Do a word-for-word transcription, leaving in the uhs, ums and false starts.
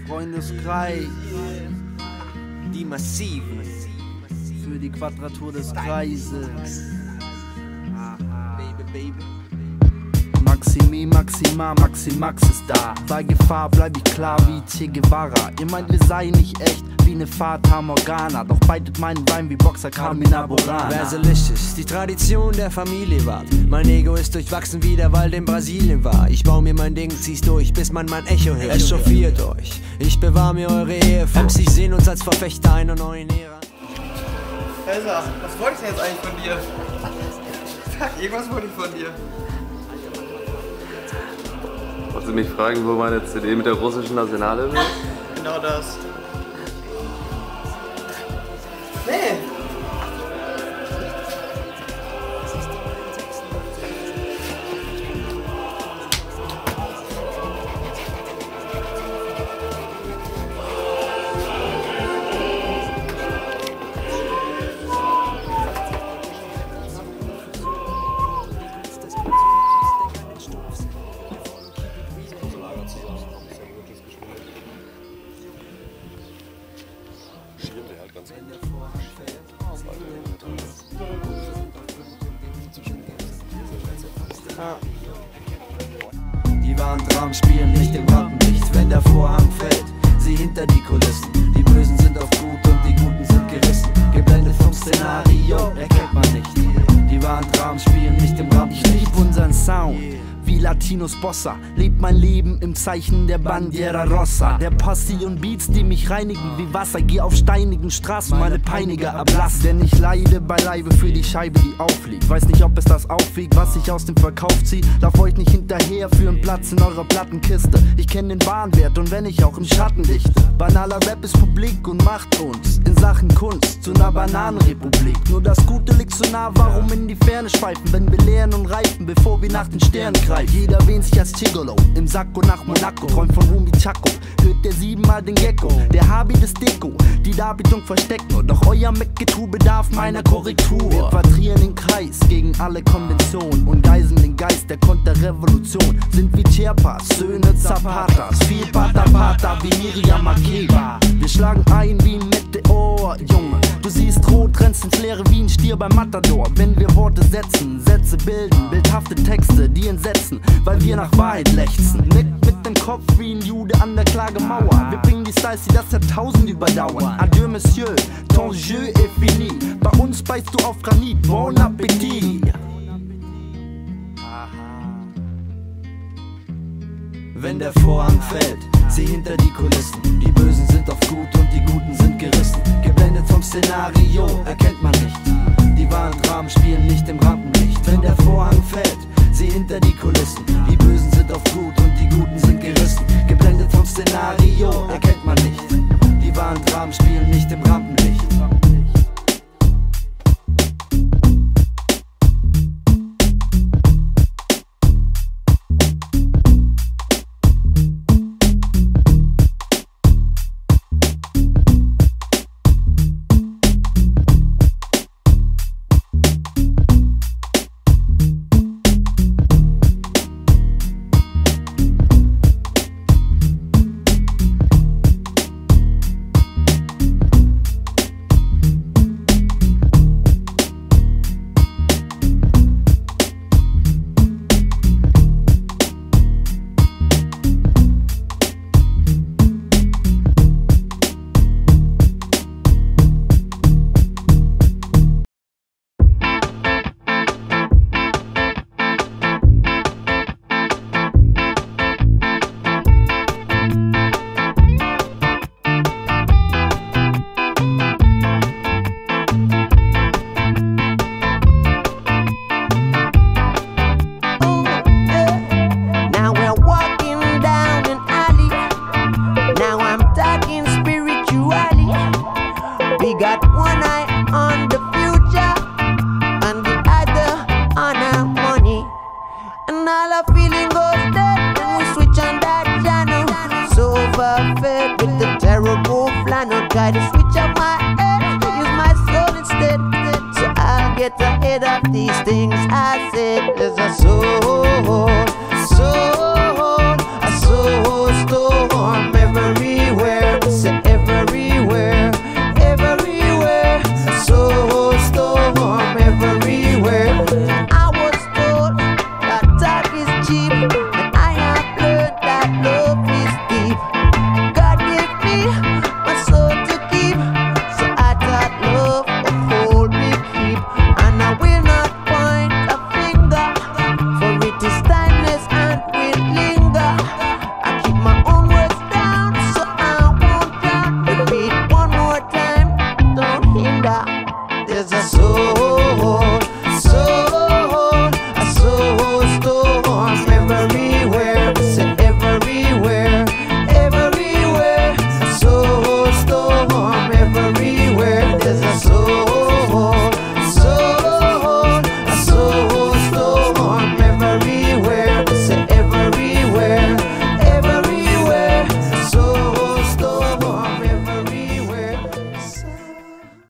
Freundeskreis, die Massiven, für die Quadratur des Kreises. Baby, baby. Maximi, Maxima, Maximax ist da. Bei Gefahr bleib ich klar wie Che Guevara. Ihr meint, wir seien nicht echt wie ne Fata Morgana, doch beitet meinen Reim wie Boxer Carmina Burana. Versalicious, die Tradition der Familie wahrt. Mein Ego ist durchwachsen wie der Wald in Brasilien war. Ich bau mir mein Ding, zieh's durch, bis man mein Echo hört. Es chauffiert euch, ich bewahr mir eure Ehe. M Cs sehen uns als Verfechter einer neuen Ära. Elsa, was wollte ich denn jetzt eigentlich von dir? Sag, irgendwas wollte ich von dir. Wolltest du mich fragen, wo meine C D mit der russischen Nationalhymne ist? Genau das. Nee. Die wahren Dramen spielen nicht im Rampenlicht, wenn der Vorhang fällt, sie hinter die Kulissen. Die Bösen sind auf gut und die Guten sind gerissen. Geblendet vom Szenario, erkennt man nicht. Die wahren Dramen spielen nicht im Rampenlicht. Ich lieb unseren Sound. Wie Latinos Bossa, lebt mein Leben im Zeichen der Bandiera Rossa. Der Posse und Beats, die mich reinigen wie Wasser. Geh auf steinigen Straßen, meine Peiniger ablassen. Denn ich leide beileibe für die Scheibe, die aufliegt. Weiß nicht, ob es das aufwiegt, was ich aus dem Verkauf zieh. Lauf euch nicht hinterher für einen Platz in eurer Plattenkiste. Ich kenn den Warenwert und wenn ich auch im Schatten dichte. Banaler Rap ist Publik und macht uns in Sachen Kunst zu einer Bananenrepublik. Nur das Gute liegt so nah, warum in die Ferne schweifen, wenn wir lernen und reifen, bevor wir nach den Sternen greifen. Jeder wähnt sich als Gigolo, im Sacco nach Monaco. Träumt von Ruhm wie Chaco, hört der siebenmal den Gecko. Der Habit ist Deko, die Darbietung versteckt nur. Doch euer Meckgetue bedarf meiner Korrektur. Wir quadrieren den Kreis gegen alle Konventionen und geiseln den Geist der Konterrevolution. Sind wie Chiapas, Söhne Zapatas, viel Pata Pata wie Miriam Makeba. Wir schlagen ein wie ein Meteor, Junge. Du siehst rot, rennst ins Leere wie ein Stier beim Matador. Wenn wir Worte setzen, Sätze bilden, bildhafte Texte, die entsetzen, weil wir nach Wahrheit lechzen. Nickt mit dem Kopf wie ein Jude an der Klagemauer. Wir bringen die Styles, die das Jahrtausend überdauern. Adieu, Monsieur, ton jeu est fini. Bei uns beißt du auf Granit, bon appétit. Wenn der Vorhang fällt, sieh hinter die Kulissen. Die Bösen sind auf gut und die Guten sind gerissen. Geblendet vom Szenario, erkennt man nicht. Die wahren Dramen spielen nicht im Rampenlicht. Wenn der Vorhang fällt, sieh hinter die Kulissen. Die Bösen sind auf gut und die Guten sind gerissen. Geblendet vom Szenario, erkennt man nicht. Die wahren Dramen spielen nicht im Rampenlicht. Try to switch up my head, use my soul instead. So I'll get ahead of these things I said. There's a soul, soul, a soul storm everywhere. is a soul.